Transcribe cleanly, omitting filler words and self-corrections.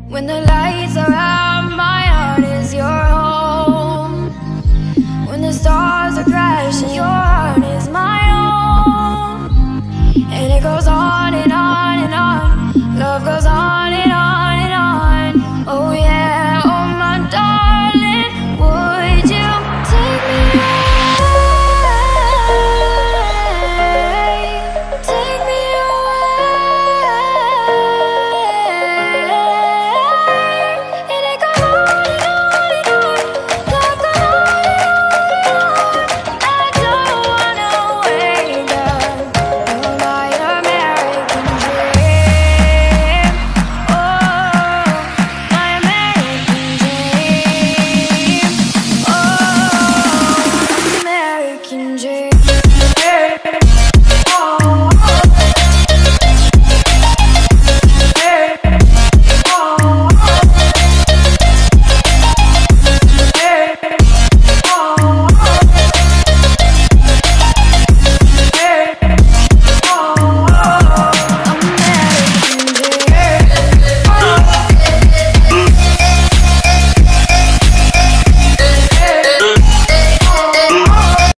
When the lights are out, my heart is your home. When the stars are crashing, your